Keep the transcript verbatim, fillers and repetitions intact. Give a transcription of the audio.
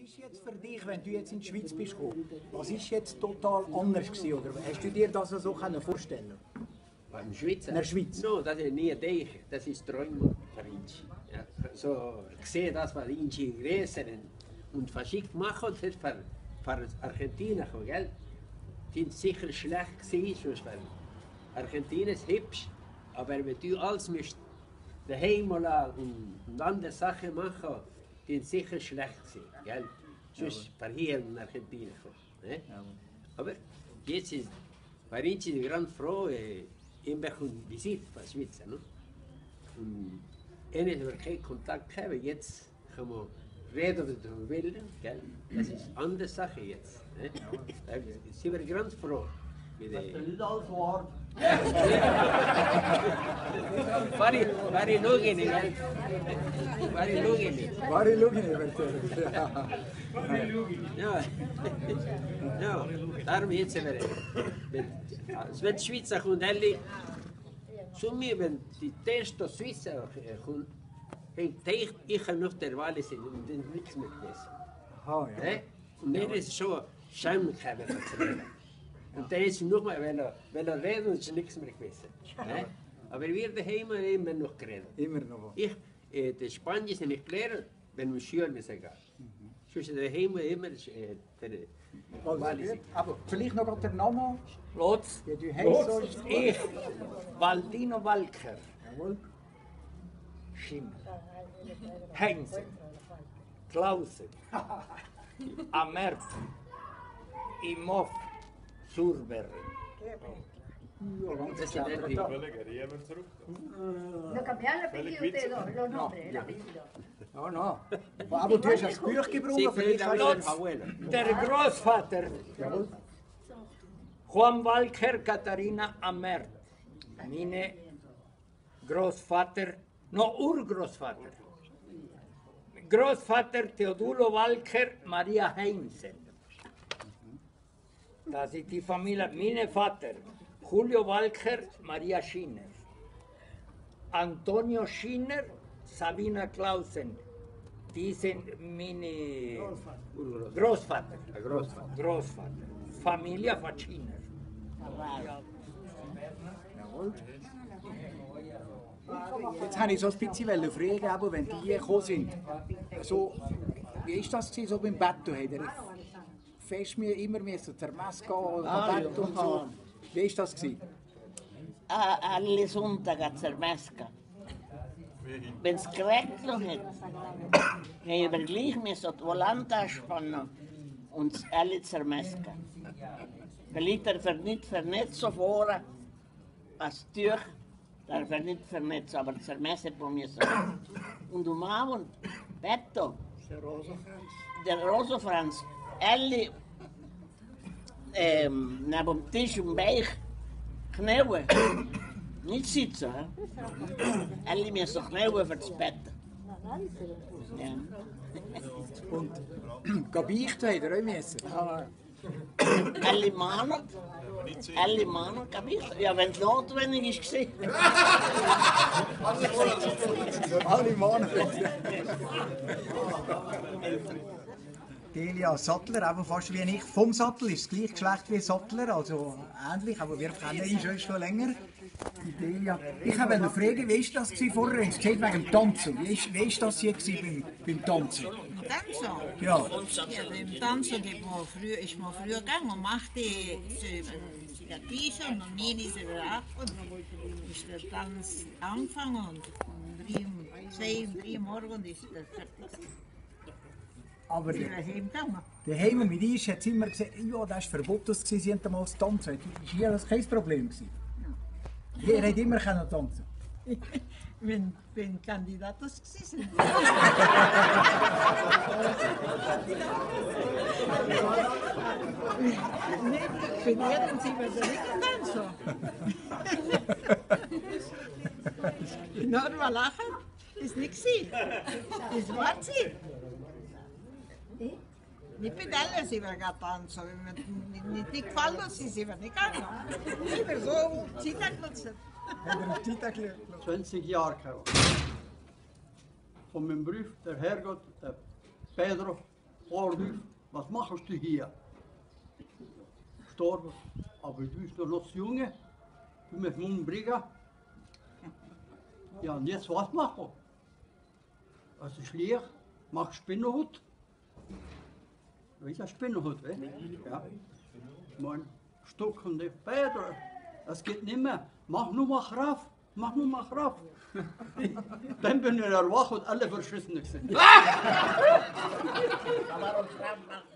ist jetzt für dich, wenn du jetzt in die Schweiz bist gekommen, was ist jetzt total anders gewesen, oder hast du dir das so können vorstellen? In der Schweiz? In der Schweiz? No, das ist nie dich, das ist Träume für Inchi. Ja. So, ich sehe das, was Inchi größer und verschickt machen hat für, für Argentinien, gell? Die sind sicher schlecht gewesen, für Argentinien ist hübsch, aber wenn du alles müsst daheim und, und andere Sachen machen, die sind sicher schlecht gewesen, gell? Sonst für hier in Argentinien. Ne? Aber jetzt ist, für Inchi die ganz froh, ich bin ein Visit von der Schweiz. Ne? Und ähnlich haben wir keinen Kontakt gehabt, jetzt können wir reden, was wir wollen. Gell? Das ist eine andere Sache jetzt. Ne? Da sind wir ganz froh. Mit der nicht alles wahr. War ich, war ich Lugini, gell? War ich Lugini. War ich Lugini, ja. Ja. Ja, darum jetzt sind wir. Es wird Schweizer kommt, ehrlich. Zu mir, wenn die erste Schweizer kommt, ich, ich kann noch der Wahl sein und dann nichts mehr wissen. Aha, ja. Ne? Und mir ist schon schämlich, zu reden. Und dann ist noch mal, wenn er, wenn er redet, ist nichts mehr gewesen. Ne? Aber wir daheim haben immer noch geredet. Immer noch. Ich, äh, das Spanisch ist nicht gelernt, wenn wir Schüler müssen gehen. Sonst daheim immer äh, der Also, aber vielleicht noch der Name? Lotz. Ja, du heißt so. Ich, Valdino Walker. Jawohl. Schimmer. Heinze. Klausen. Amert. Imhoff. Surber. Das sind dann die. ¿No cambiar el apellido ustedes dos, los nombres, el apellido? Ja, no. Aber du hast ein Buch gebraucht, vielleicht Lotz. hast du... Der Großvater. Jawohl. Juan Walker, Katharina Amert. Meine Großvater, no Urgroßvater. Großvater Teodulo Walker, Maria Heinzen. Das ist die Familie. Mein Vater, Julio Walker, Maria Schiner. Antonio Schiner, Sabina Clausen. Die sind meine Großvater. Großvater. Großvater. Familie von Schiner. Jawohl. Jetzt wollte ich so ein bisschen fragen, aber wenn die hier gekommen sind. So, wie war das gewesen, so beim Bett? Habt ihr fest mir immer müssen zur Messe gehen oder Ah, Bett ja. und so? Wie war das gewesen? Ah, alle Sonntage zur Messe. Wenn es geregnet hat, haben wir gleich müssen die Volante spannen und alle zur Messe gehen. Vielleicht darf er nicht vernetzt so vorne, als Tür darf er nicht vernetzt, aber zur Messe müssen wir. Und um Abend, Betto, der Rosenfranz, alle ähm, neben dem Tisch und Beich knäuen. Nicht sitzen, hè? Alle müssen knäuen für das Bett. Ja. Und gebeicht habt ihr auch müssen? Alle Männer, alle Männer gebeicht. Ja, wenn es notwendig ist, war. Alle Männer. Delia Sattler, eben fast wie ich. Vom Sattel ist das gleiche Geschlecht wie Sattler, also ähnlich, aber wir kennen ihn schon, schon länger. Die Delia. Ich wollte fragen, wie war das vorher? Es geht wegen dem Tanzen. Wie war wie ist das hier beim, beim Tanzen? Tanzen? Ja. Ja, beim Tanzen die man früher, ist man früher gegangen und machte Zigaretten und nie ist er ab und ist der Tanz angefangen und um drei, zwei, drei Morgen ist der fertig. Aber Wir sind heimgegangen. daheim mit uns hat es immer gesagt, ja, das war verboten, dass sie haben mal zu tanzen. Das war hier das kein Problem. Ihr habt immer können tanzen. Wenn, wenn Kandidatos gewesen. Nicht, wenn hätten sie mir da nicht tanzen. Nur mal lachen, ist nicht sie. Das war sie. Nicht mit allen sind wir getanzt, wenn mir nicht, nicht gefallen ist, sind wir nicht gegangen. Ich bin so Zeit genutzt. zwanzig Jahre gehabt. Von meinem Brief, der Herrgott, der Pedro, Frage, was machst du hier? Gestorben. Aber du bist doch noch zu Junge. Du musst mich umbringen. Ja, und jetzt was machen? Also ich leer, mach Spinnenhut. Weißt du, Spinnenhut, eh? Ja. Mein Stock und die Feder. Das geht nicht mehr. Mach nur mal Kraft. Mach nur mal Kraft. Dann bin ich erwacht und alle verschissen sind. Aber warum schreibt man